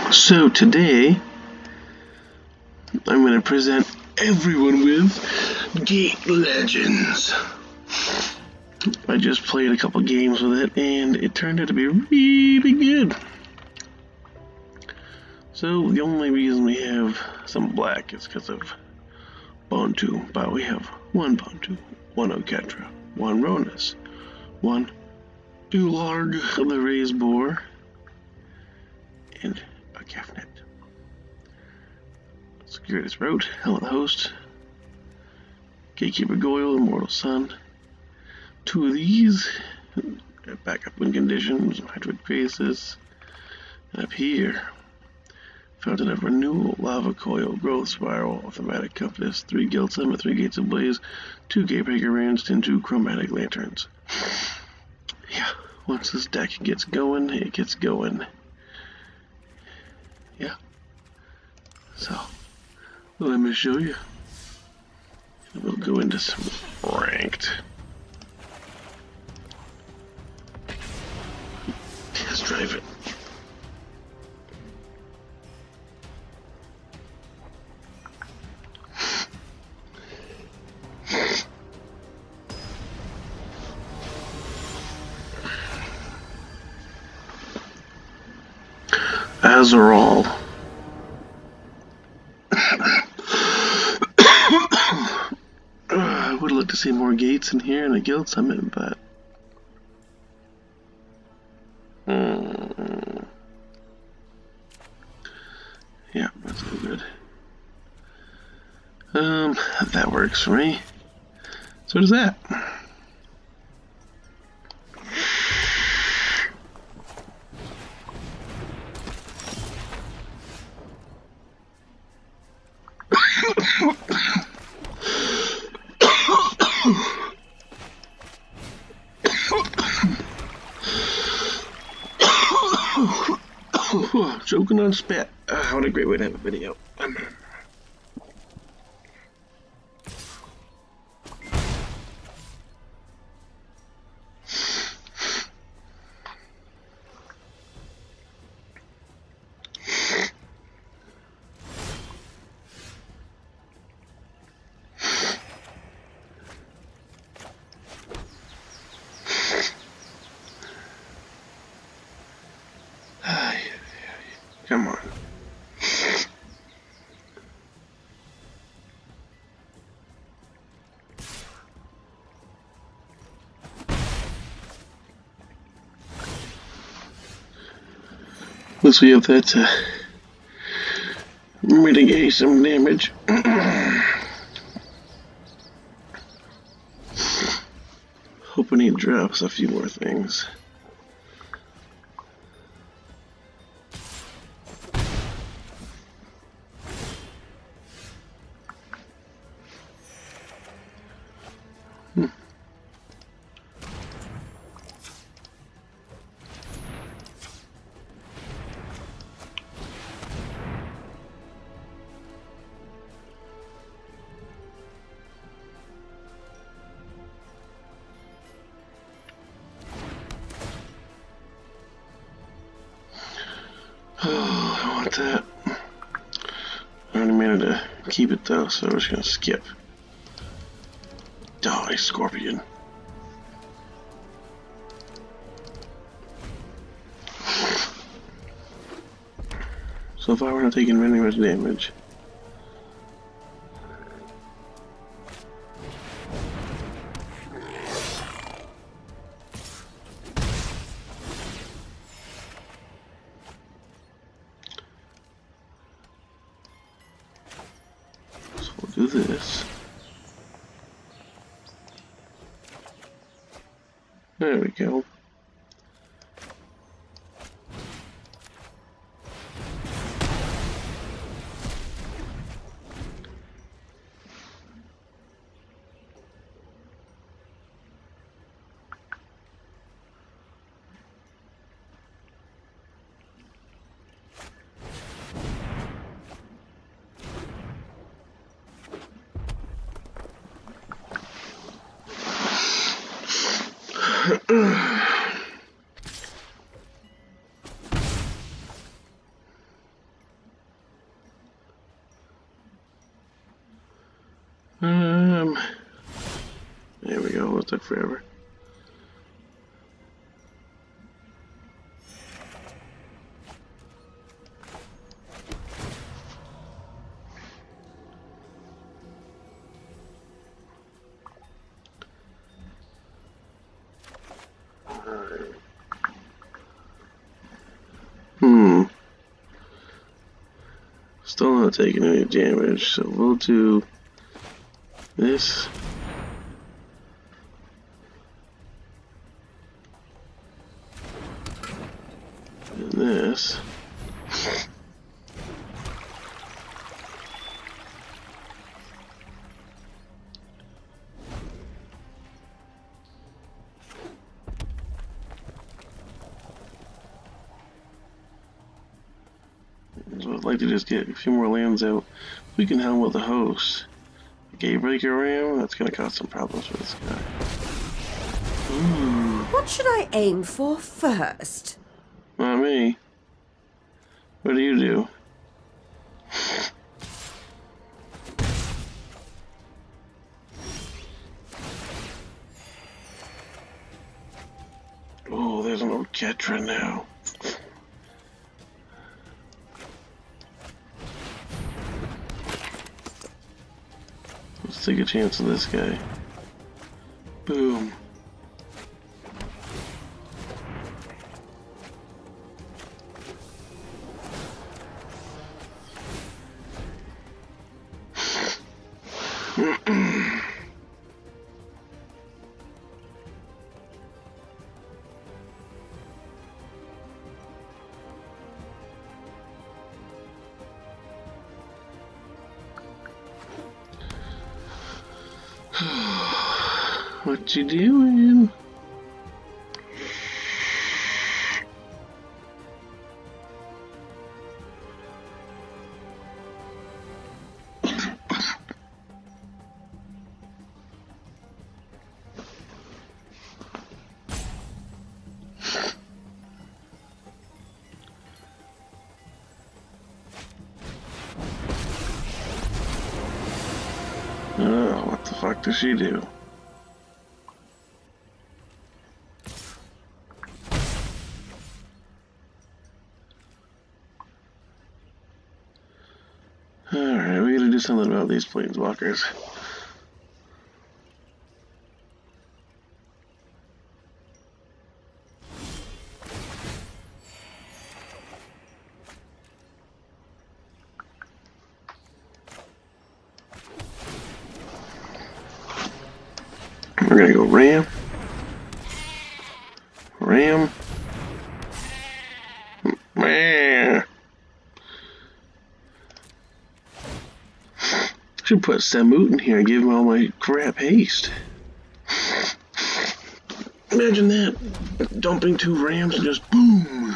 So today, I'm going to present everyone with Gate Legends. I just played a couple games with it, and it turned out to be really good. So the only reason we have some black is because of Bgnuthun, but we have one Bgnuthun, one Oketra, one Ronus, one Ularg of the Raised Boar, and a Kefnet. Securitas Road, Helm of the Host, Gatekeeper Goyle, Immortal Sun. Two of these, backup win conditions, Hydroid Basis. And up here, Fountain of Renewal, Lava Coil, Growth Spiral, Thematic Compass, 3 Guild Summit, 3 Gates of Blaze, 2 Gatebreaker Rants, and 2 Chromatic Lanterns. Yeah, once this deck gets going, it gets going. Yeah. So, let me show you. And we'll go into some ranked. Let's drive it. Azerall. I would like to see more gates in here and a guild summit, but yeah, that's all good. That works for me. So does that. Choking on spit. What a great way to have a video. Come on. Unless we have that to mitigate some damage. Hoping he drops a few more things. Oh, I want that. I already managed to keep it though, so we're just gonna skip. Die, Scorpion. So far we're not taking very much damage. Do this. There we go. There we go. It took forever. Still not taking any damage, so we'll do this. And this. So I'd like to just get a few more lands out. We can help with the host. Gatebreaker Ram, that's gonna cause some problems for this guy. Ooh. What should I aim for first? Not me. What do you do? Oh, there's an Orchetra now. Let's take a chance on this guy. Boom. What you doing? Oh, what the fuck does she do? Alright, we gotta do something about these planeswalkers. We're gonna go Ram. Ram. Man. Should put Samut in here and give him all my crap haste. Imagine that. Dumping 2 Rams and just boom.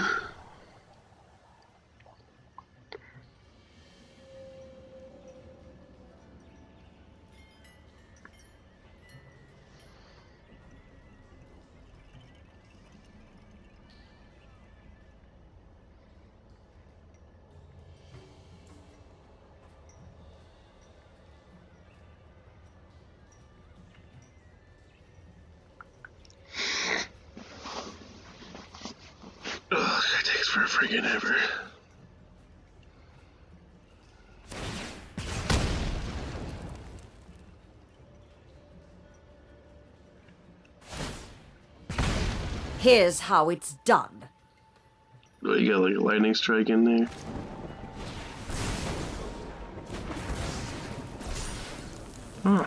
Ugh, it takes for a friggin' ever. Here's how it's done. Oh, you got like a lightning strike in there? Huh.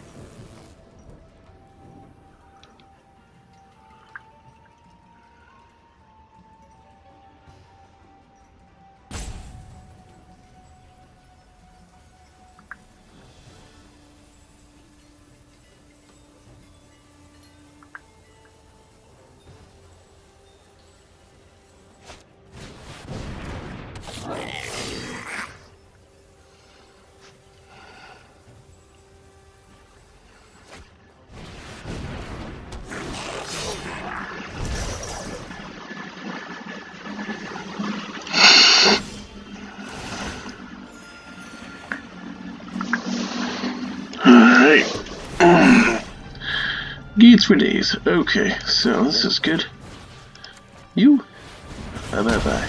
Gates for days. Okay, so this is good. You? Bye-bye-bye.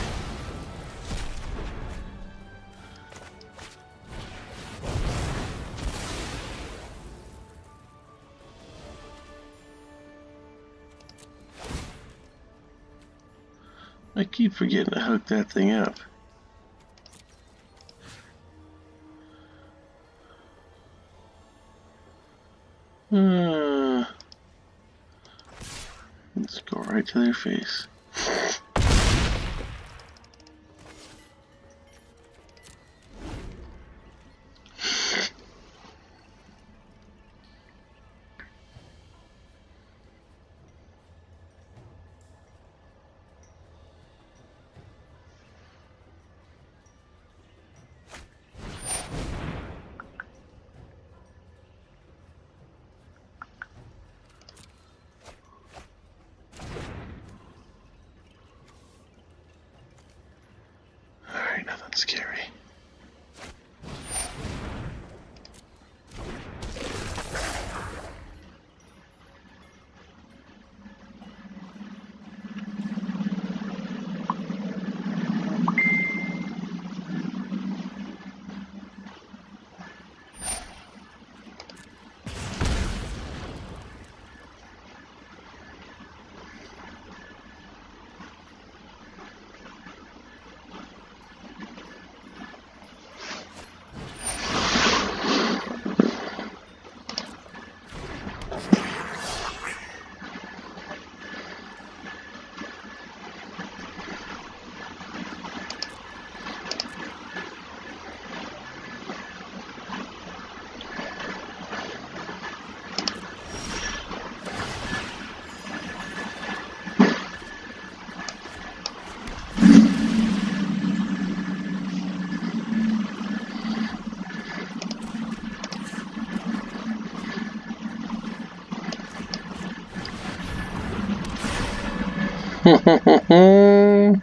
I keep forgetting to hook that thing up. Let's go right to their face. Nothing scary. Oh,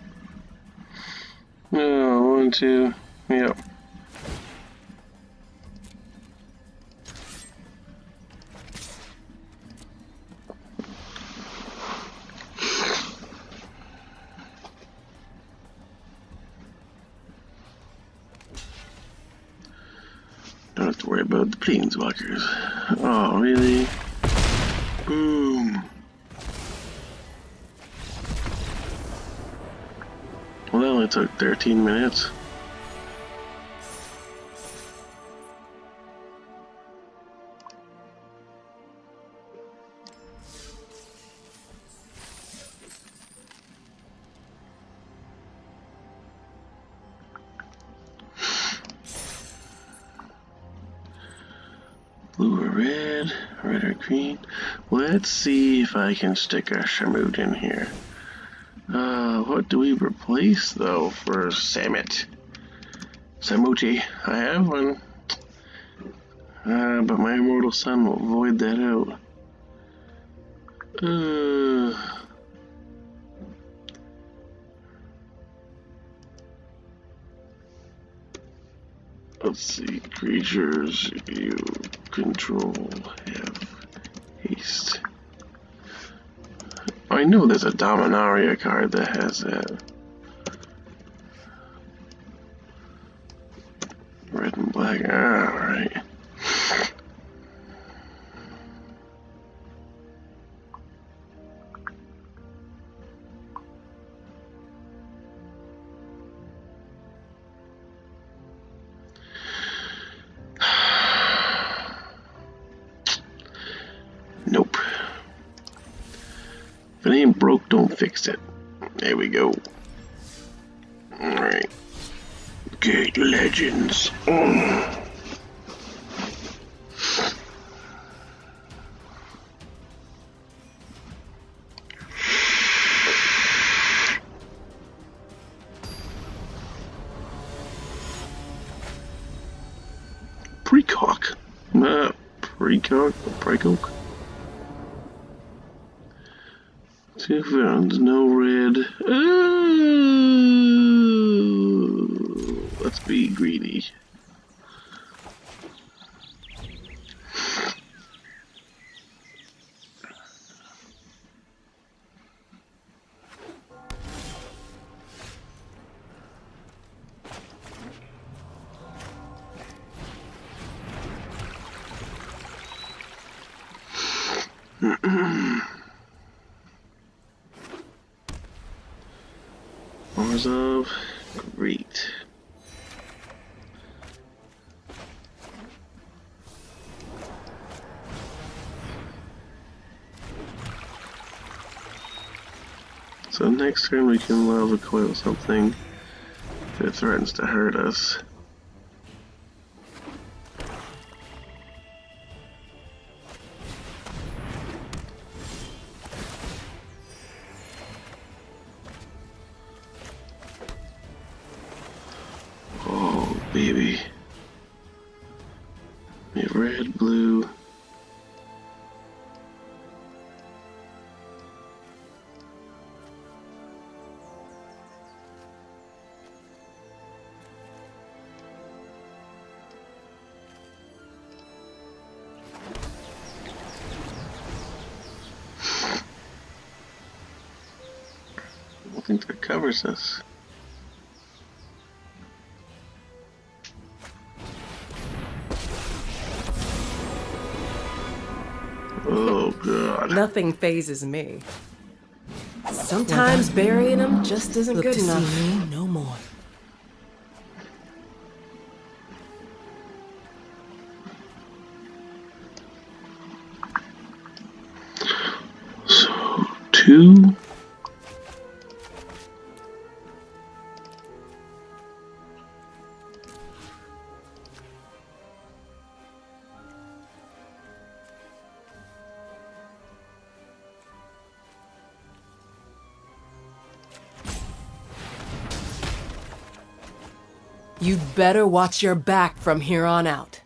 1, 2, yep. Don't have to worry about the planeswalkers. Oh, really? Boom. Well, that only took 13 minutes. Blue or red, red or green. Let's see if I can stick a Shamut in here. What do we replace though for Samut? Samuti, I have one. But my immortal son will void that out. Let's see, creatures you control have haste. I know there's a Dominaria card that has that. Red and black, alright. Nope. If it ain't broke, don't fix it. There we go. Alright. Gate Legends. Precock. Precock. Two fountains, no red. Let's be greedy. Mars of. Great. So next turn we can lava coil something if it threatens to hurt us. Oh baby. Red, blue. I think that covers us. Oh god. Nothing phases me. Sometimes burying them just isn't good enough. Look to see me no more. So 2. You'd better watch your back from here on out.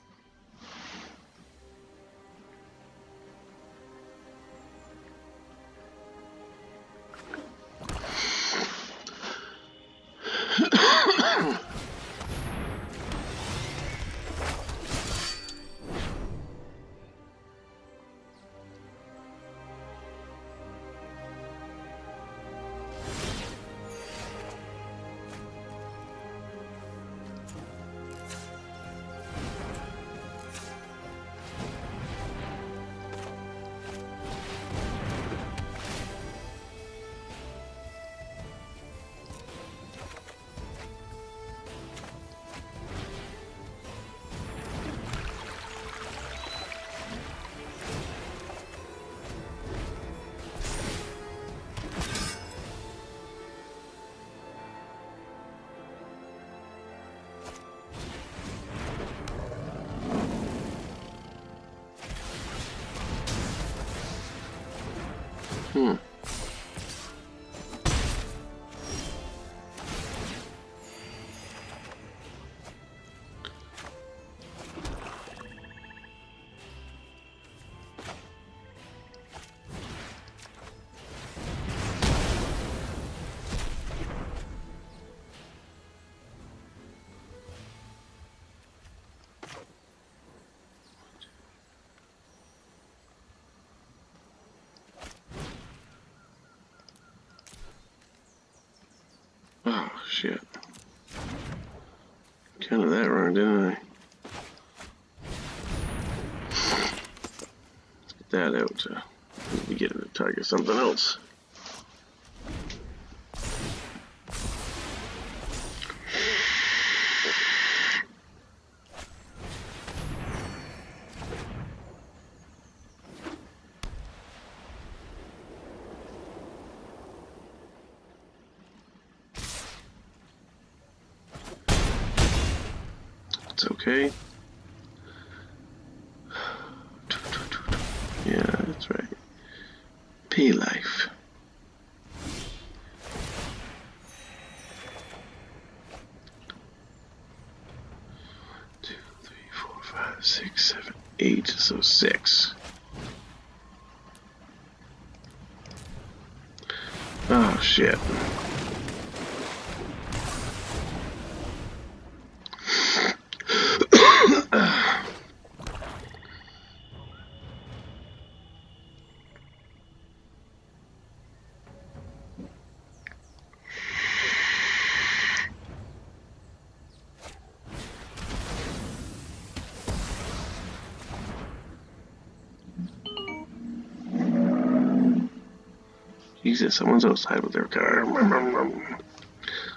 Oh shit. Counted that wrong, didn't I? Let's get that out. Maybe get it to target something else. It's okay. Yeah, that's right. Pay life. Two, 3, 4, 5, 6, 7, 8. So 6. Oh shit. Jesus, someone's outside with their car.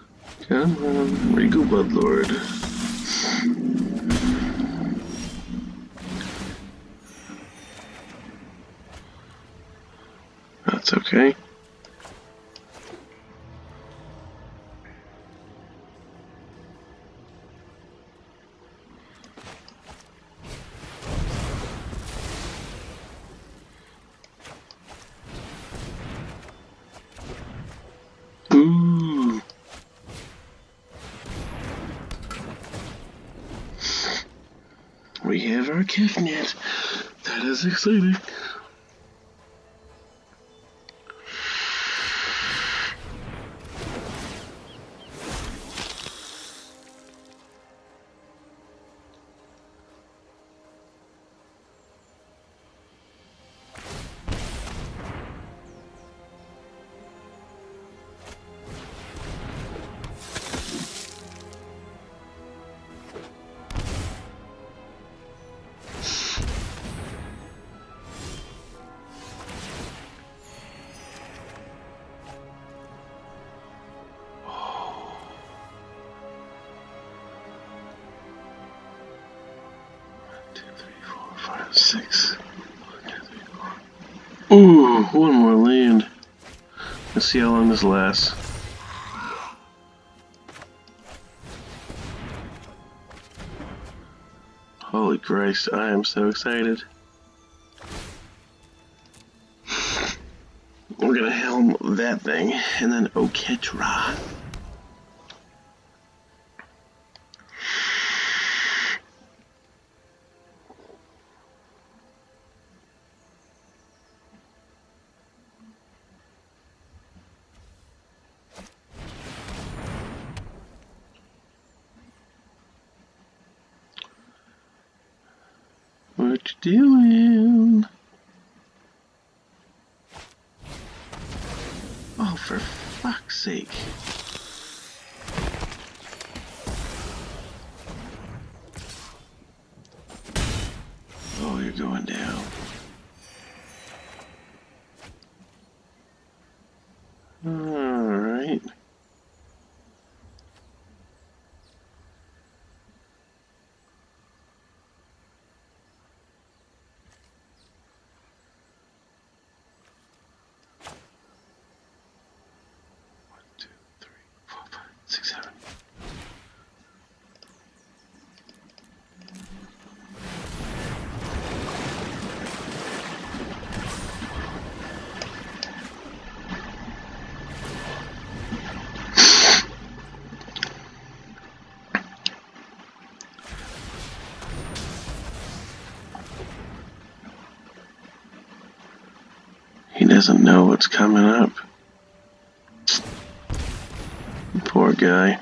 Come on, where you go, Bloodlord? That's okay. Ooh. We have our kicknet. That is exciting. Six. Ooh, one more land. Let's see how long this lasts. Holy Christ, I am so excited. We're gonna helm that thing, and then Oketra. What you doing? Oh, for fuck's sake. Oh, you're going down. Alright. He doesn't know what's coming up. Poor guy.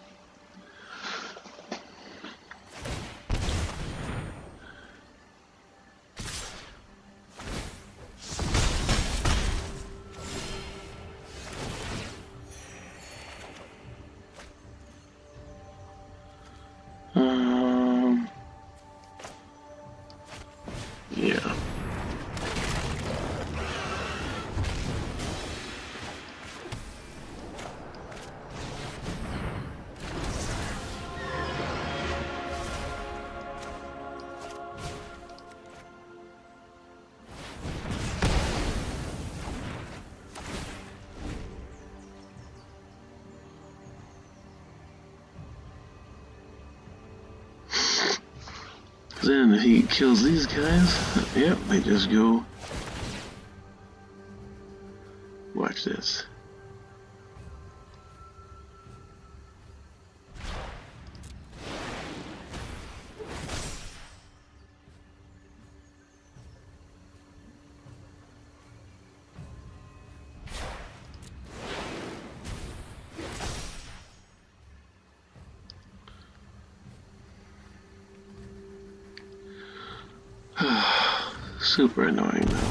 Yeah. Then if he kills these guys, yep, they just go. Watch this. Super annoying though.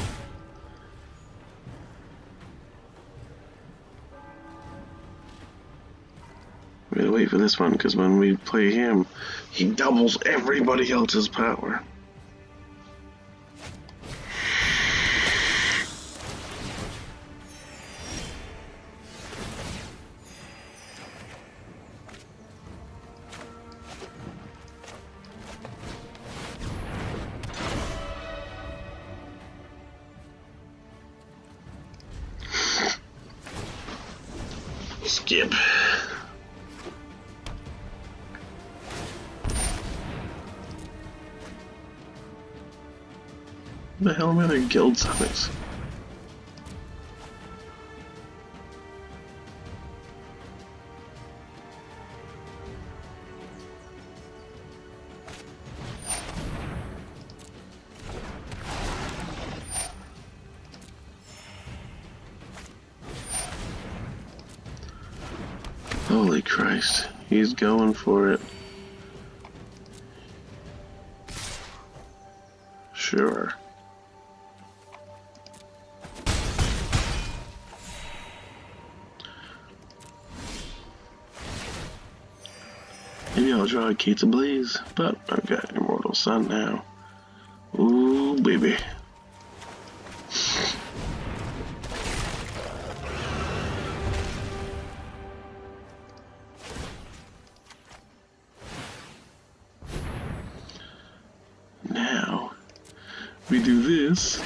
We gotta wait for this one because when we play him, he doubles everybody else's power. skip. What the hell am I their guild summits? Holy Christ, he's going for it. Sure. Maybe I'll draw a Kate's Ablaze, but I've got Immortal Sun now. Ooh, baby. Now, we do this.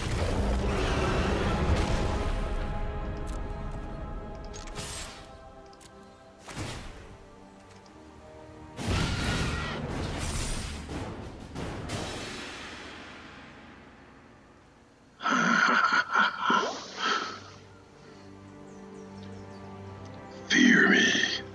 Fear me.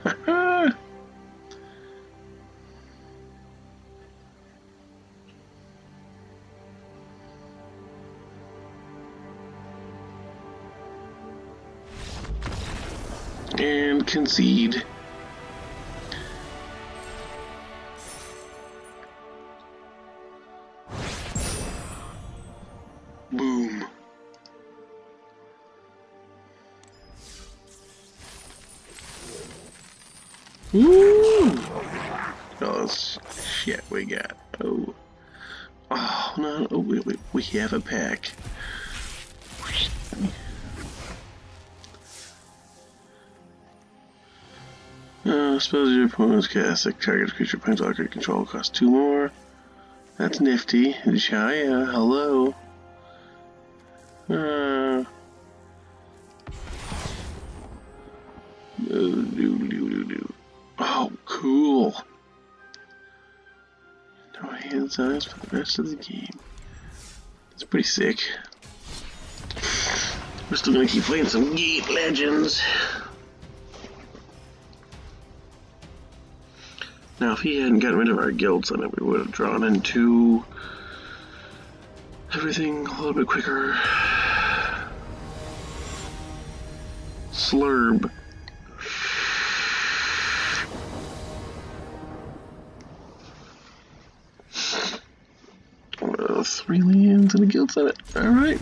And concede. Boom. Woo! Oh, shit, we got. Oh. Oh, no. Oh, we have a pack. Suppose your opponent's cast a target creature planeswalker control costs 2 more. That's nifty. Jaya, hello. Oh, cool. No hands eyes for the rest of the game. It's pretty sick. We're still gonna keep playing some Gate Legends. Now, if he hadn't gotten rid of our guilds on it, we would have drawn into everything a little bit quicker. Slurb. 3 lands and a guild summit. Alright.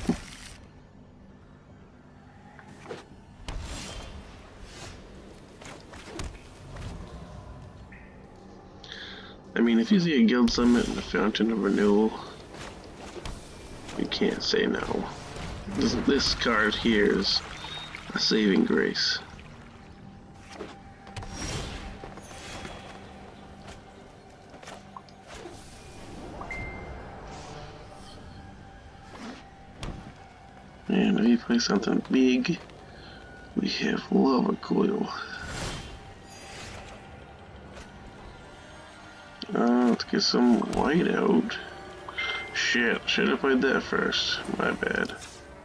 I mean, if you see a guild summit and a fountain of renewal, you can't say no. This card here is a saving grace. And if you play something big, we have Lava Coil. Let's get some white out. Shit, should have played that first. My bad.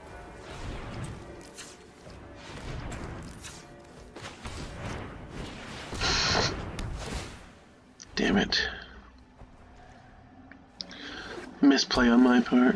Damn it. Misplay on my part.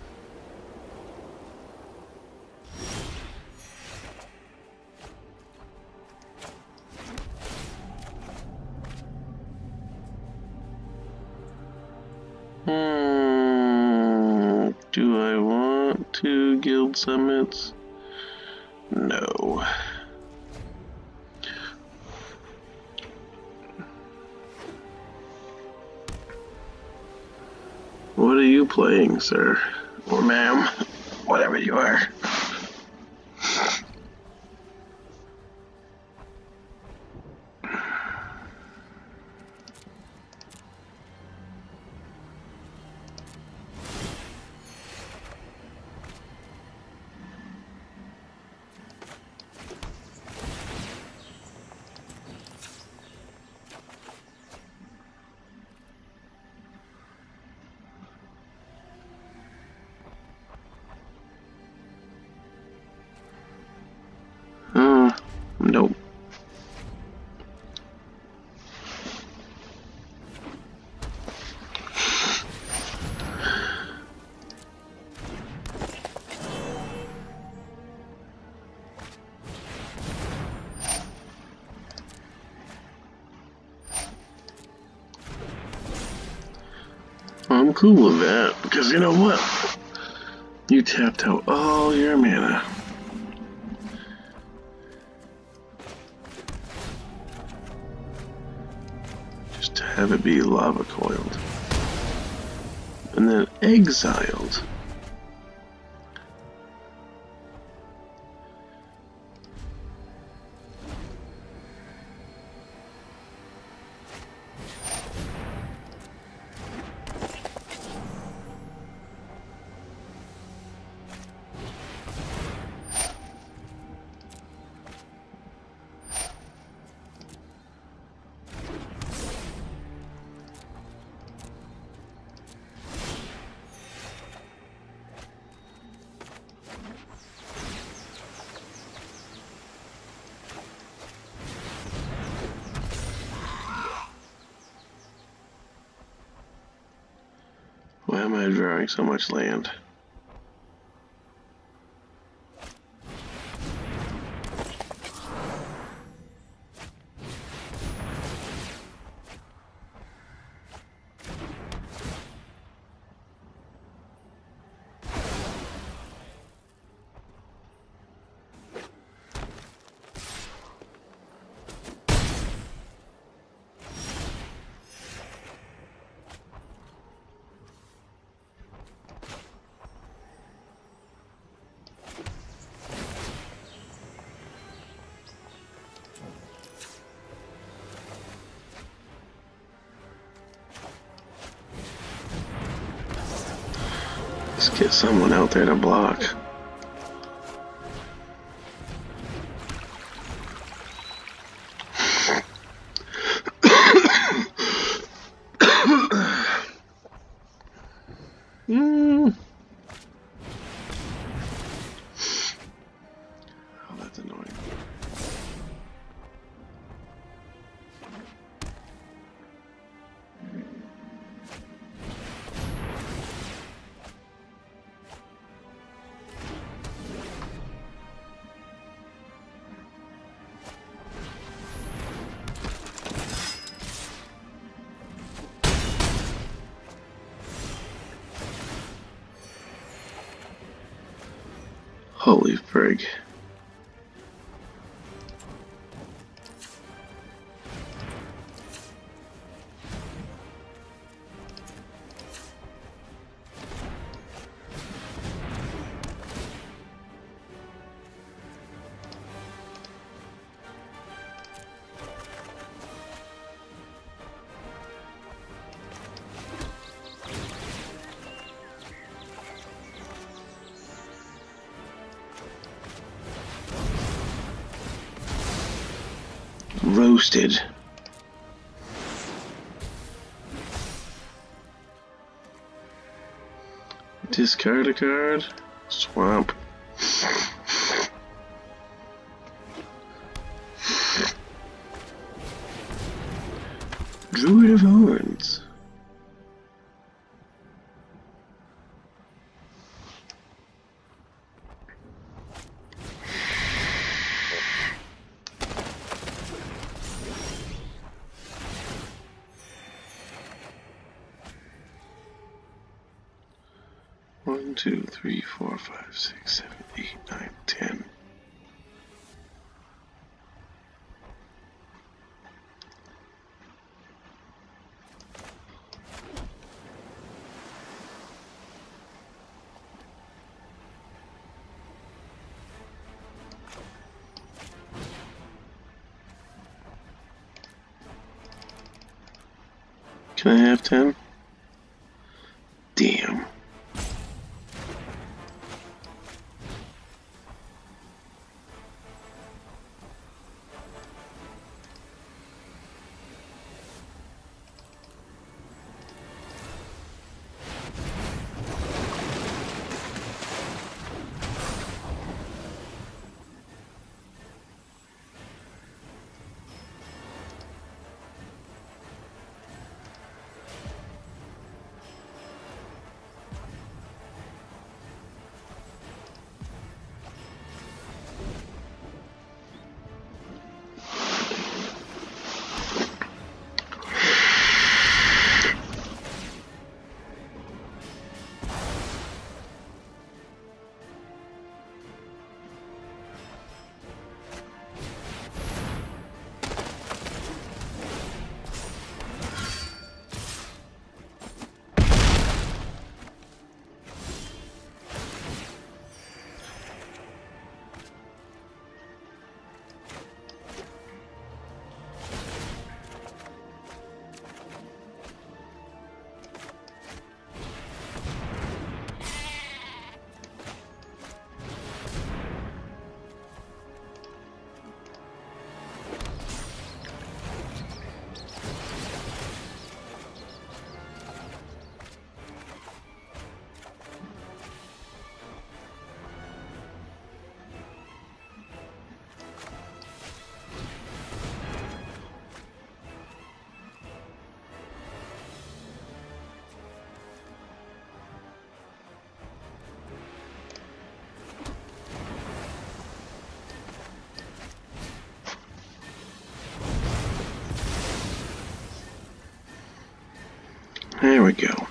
Do I want 2 guild summits? No. What are you playing, sir? Or ma'am? Whatever you are. I'm cool with that, because you know what? You tapped out all your mana. Just to have it be lava coiled. And then exiled. Why am I drawing so much land? Let's get someone out there to block. Oh, that's annoying. Holy frig. Roasted. Discard a card. Swamp. Druid of Horns. One, two, three, four, five, six, 7, 8, 9, 10. Can I have 10? Damn. There we go.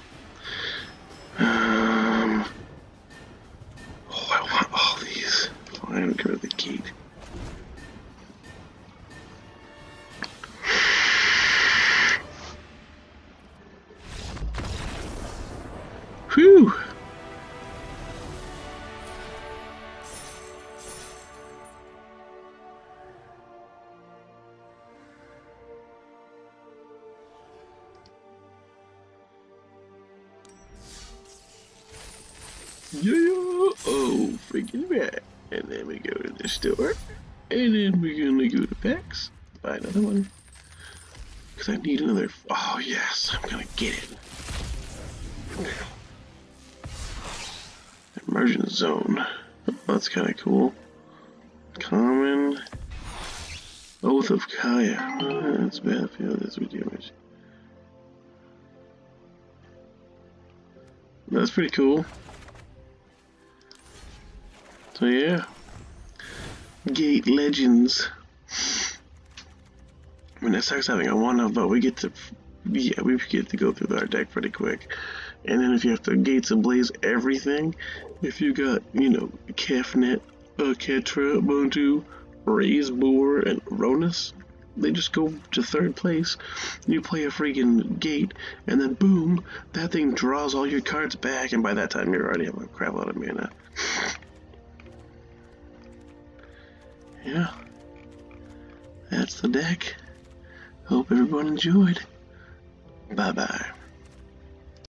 Oh, I want all these. Fine, go to the gate. Whew! Yeah! Oh, freaking right. And then we go to the store. And then we're gonna go to PAX. Buy another one. Because I need another. Oh, yes. I'm gonna get it. Immersion zone. Oh, that's kind of cool. Common. Oath of Kaya. That's battlefield. That's what damage. That's pretty cool. So yeah. Gate Legends. I mean, that sucks having a one-up, but we get to, yeah, we get to go through our deck pretty quick. And then if you have to Gates Ablaze everything, if you got, you know, Kefnet, Ketra, Bontu, Raise Boar, and Ronus, they just go to third place. You play a freaking Gate, and then boom, that thing draws all your cards back, and by that time you're already having a crap load of mana. Yeah. That's the deck. Hope everyone enjoyed. Bye-bye.